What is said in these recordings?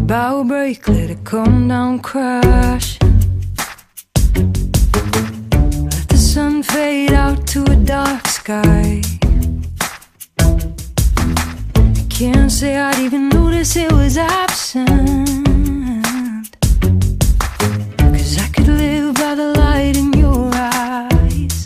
bow break, let it come down, crash. Let the sun fade out to a dark sky. I can't say I'd even notice it was absent, 'cause I could live by the light in your eyes.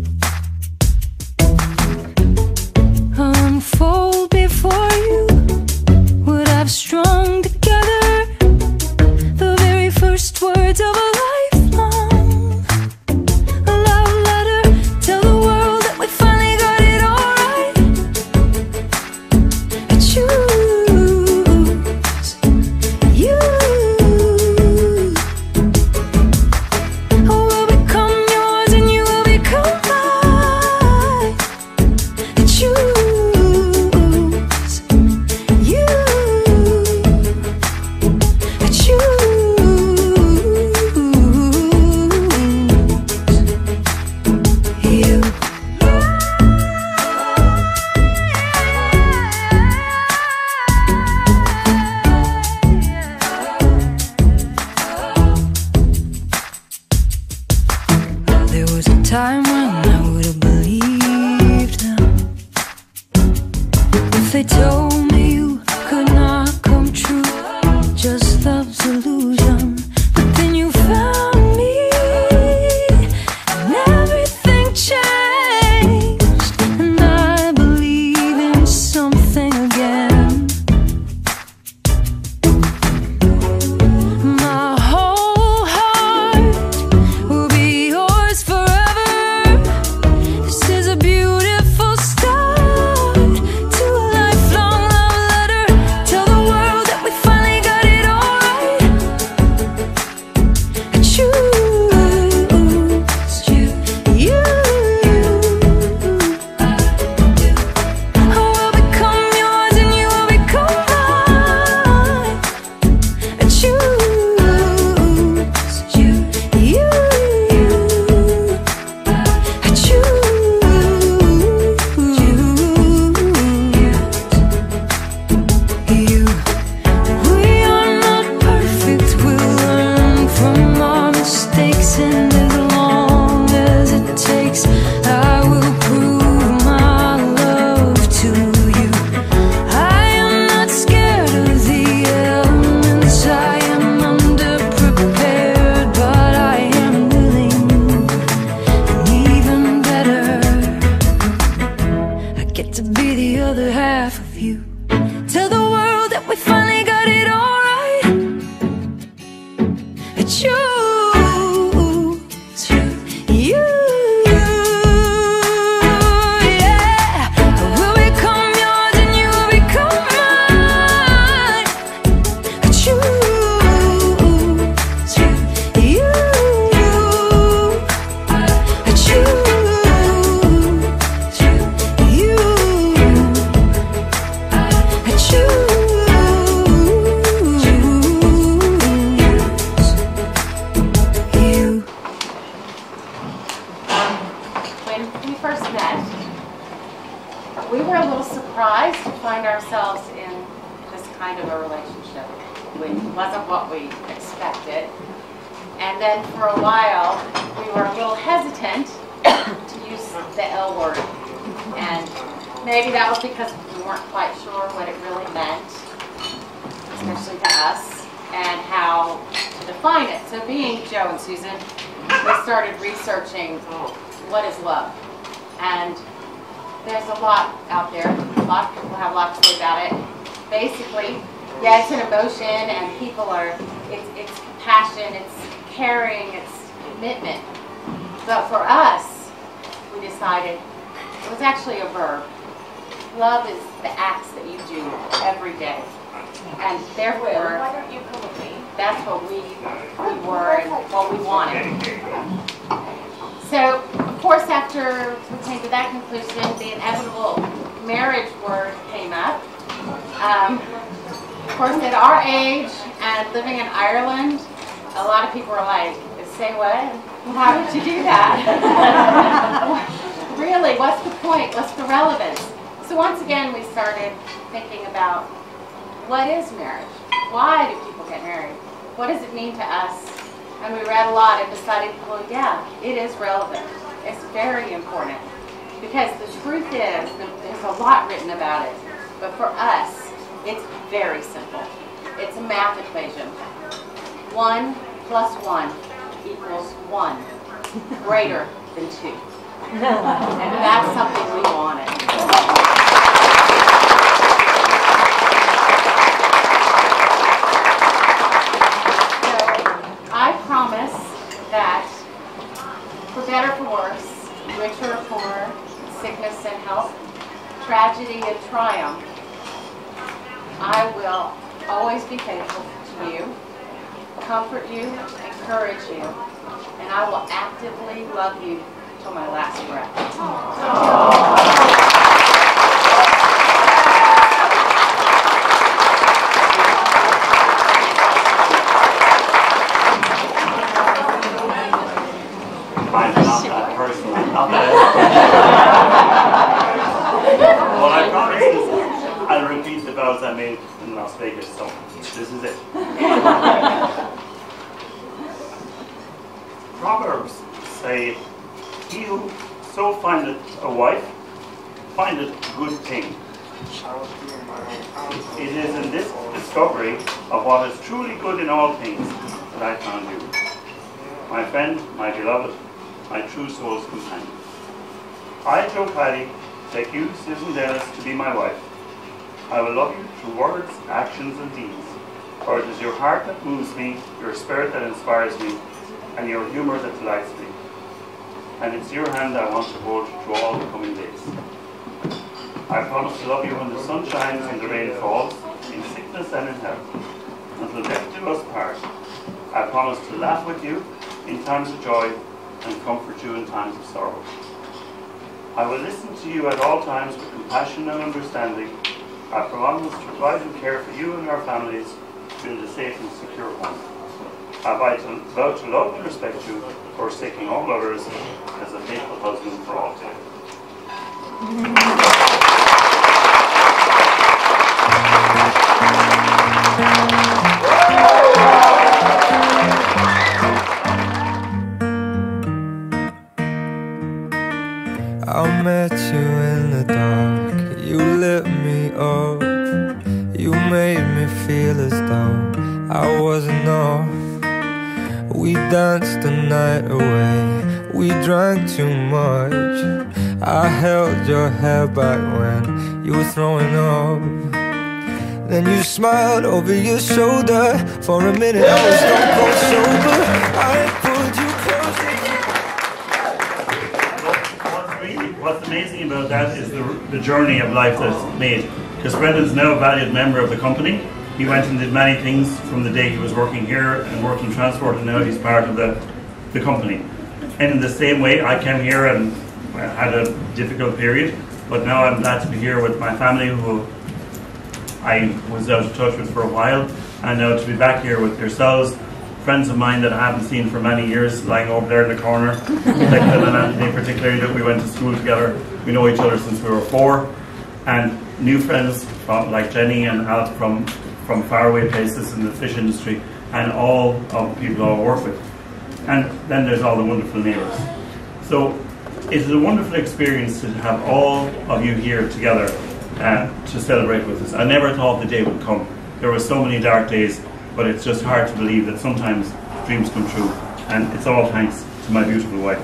Unfold before you what I've strung together, the very first words of a lifelong, a love letter. Tell the world that we finally got it all right. I choose you. I will become yours and you will become mine. I choose you. I choose you. There was a time when I would have believed them if they told me you could not come true, just love's illusion. But then you found me and everything changed, and I believe in something again. My whole heart will be yours forever. This is a beautiful start to a lifelong love letter. Tell the world that we finally got it all right. I choose you. I will become yours and you will become mine. I choose you. I choose you. We are not perfect, we'll learn from our mistakes, and as long as it takes, I will prove my love to you. I am not scared of the elements, I am underprepared, but I am willing, and even better, I get to be the other half of you. Tell the world that we finally got it all right. I choose you. Yeah, I will become yours and you will become mine. I choose you. I choose you. I choose you. When we first met, we were a little surprised to find ourselves in this kind of a relationship, which wasn't what we expected. And then for a while, we were a little hesitant to use the L word. And maybe that was because we weren't quite sure what it really meant, especially to us, and how to define it. So being Joe and Susan, we started researching what is love. And there's a lot out there. A lot of people have a lot to say about it. Basically, yeah, it's an emotion, and people are, it's compassion, it's caring, it's commitment. But for us, we decided it was actually a verb. Love is the acts that you do every day. And therefore, Why don't you come with me? that's what we were and what we wanted. So, of course, after we came to that conclusion, the inevitable marriage word came up. Of course, at our age and living in Ireland, a lot of people are like, say what? How did you do that? Really, what's the point? What's the relevance? So once again, we started thinking about what is marriage? why do people get married? What does it mean to us? And we read a lot and decided, well, yeah, it is relevant. It's very important. Because the truth is, there's a lot written about it. But for us, it's very simple. It's a math equation. 1 plus 1 equals 1, greater than 2. And that's something we wanted. I promise that, for better or for worse, richer or poorer, sickness and health, tragedy and triumph, I will always be faithful to you, comfort you, encourage you, and I will actively love you till my last breath. What I promise is I'll repeat the vows I made in Las Vegas, so this is it. Proverbs say, he who so findeth a wife, findeth good thing. It is in this discovery of what is truly good in all things that I found you. My friend, my beloved, my true soul's companion. I, Joe Paddy, take you, Susan Dennis, to be my wife. I will love you through words, actions, and deeds. For it is your heart that moves me, your spirit that inspires me, and your humour that delights me. And it's your hand I want to hold through all the coming days. I promise to love you when the sun shines and the rain falls, in sickness and in health, until death do us part. I promise to laugh with you in times of joy and comfort you in times of sorrow. I will listen to you at all times with compassion and understanding. I promise to provide and care for you and our families, build a safe and secure home. I vow to love and respect you, forsaking all others, as a faithful husband for all time. I met you in the dark, you lit me up. You made me feel as though I wasn't off. We danced the night away, we drank too much. I held your hair back when you were throwing up. Then you smiled over your shoulder. For a minute I was stone cold sober. I pulled you closer. What's amazing about that is the journey of life that's made. Because Brendan's now a valued member of the company. He went and did many things from the day he was working here and working transport, and now he's part of the company. And in the same way, I came here and had a difficult period, but now I'm glad to be here with my family, who I was out of touch with for a while, and now to be back here with yourselves, friends of mine that I haven't seen for many years, lying over there in the corner, Declan and Anthony particularly, that we went to school together. We know each other since we were 4, and new friends like Jenny and Alf from faraway places in the fish industry, and all of the people I work with. And then there's all the wonderful neighbours. So it's a wonderful experience to have all of you here together to celebrate with us. I never thought the day would come. There were so many dark days, but it's just hard to believe that sometimes dreams come true. And it's all thanks to my beautiful wife.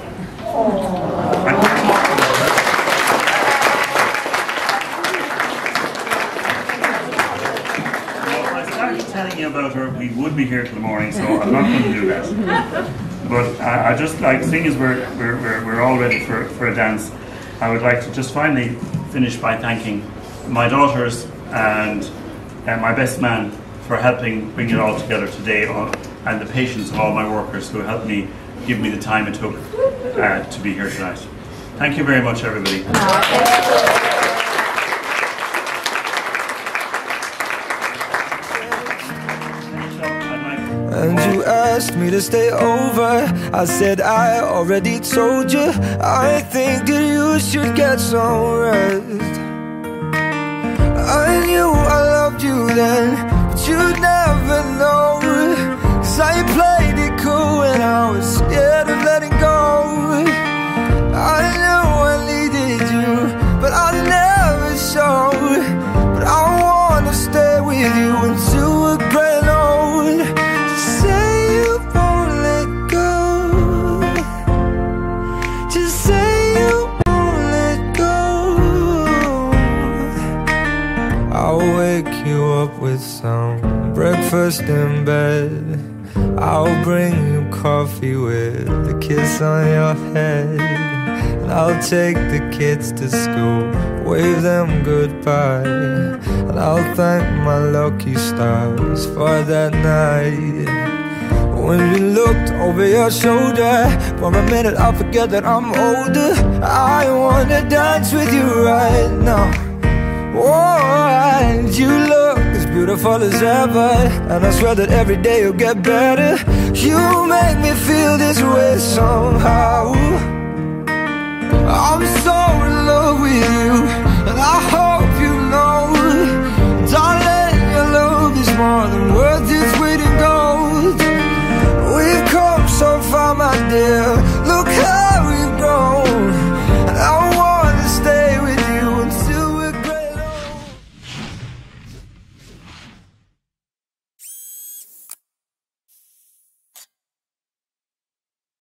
Telling you about her, we would be here till the morning, so I'm not going to do that. But I just like, seeing as we're all ready for a dance, I would like to just finally finish by thanking my daughters and my best man for helping bring it all together today, and the patience of all my workers who helped me, give me the time it took to be here tonight. Thank you very much, everybody. And you asked me to stay over. I said I already told you. I think that you should get some rest. I knew I loved you then, but you you'd never know, 'cause I played it cool when I was scared of letting go. I knew I needed you, but I never showed. But I wanna stay with you until we're growing old. Just say you won't let go. Just say you won't let go. I'll wake you up with some breakfast in bed. I'll bring you coffee with a kiss on your head. And I'll take the kids to school, wave them goodbye. And I'll thank my lucky stars for that night. When you looked over your shoulder, for a minute I forget that I'm older. I wanna dance with you right now. Oh, and you look as beautiful as ever, and I swear that every day you'll get better. You make me feel this way somehow. I'm so in love with you, and I hope